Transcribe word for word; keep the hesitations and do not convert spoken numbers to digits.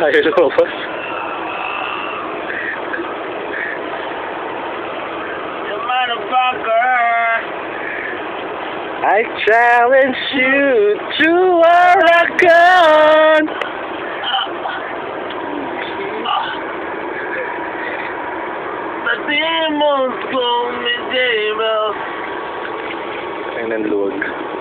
Ayaw lumabas. You motherfucker. I challenge you to a record. Batimos con mi table. Ay, nanluwag.